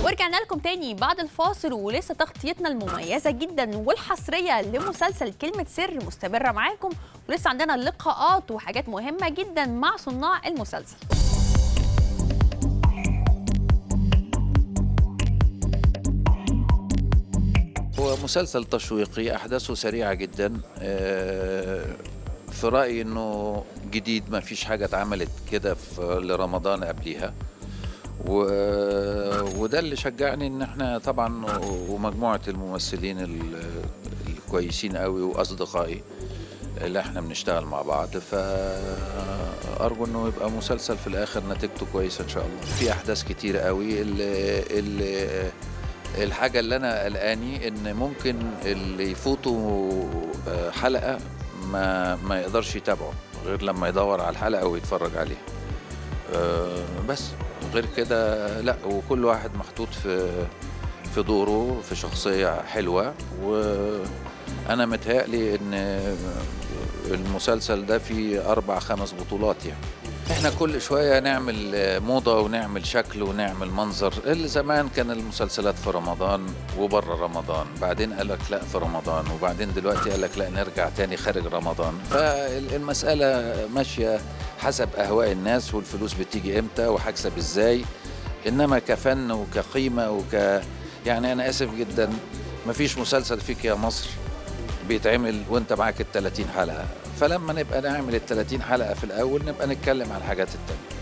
ورجعنا لكم تاني بعد الفاصل، ولسه تغطيتنا المميزة جدا والحصرية لمسلسل كلمة سر مستمرة معاكم، ولسه عندنا لقاءات وحاجات مهمة جدا مع صناع المسلسل. هو مسلسل تشويقي، أحداثه سريعة جدا. في رأيي إنه جديد، ما فيش حاجة اتعملت كده لرمضان قبليها، وده اللي شجعني ان احنا طبعا ومجموعه الممثلين الكويسين قوي واصدقائي اللي احنا بنشتغل مع بعض، فارجو انه يبقى مسلسل في الاخر نتيجته كويسه ان شاء الله. في احداث كتير قوي. الحاجه اللي انا قلقاني ان ممكن اللي يفوتوا حلقه ما يقدرش يتابعه غير لما يدور على الحلقه ويتفرج عليها. بس غير كده لا، وكل واحد محطوط في دوره، في شخصية حلوة، وأنا متهيألي إن المسلسل ده فيه 4-5 بطولات. يعني إحنا كل شوية نعمل موضة ونعمل شكل ونعمل منظر. اللي زمان كان المسلسلات في رمضان وبره رمضان، بعدين قالك لا في رمضان، وبعدين دلوقتي قالك لا نرجع تاني خارج رمضان. فالمسألة ماشية حسب أهواء الناس، والفلوس بتيجي إمتى وهكسب إزاي. إنما كفن وكقيمة يعني أنا آسف جدا، مفيش مسلسل فيك يا مصر بيتعمل وانت معاك ال30 حلقة، فلما نبقى نعمل ال30 حلقة في الأول نبقى نتكلم على الحاجات التانية.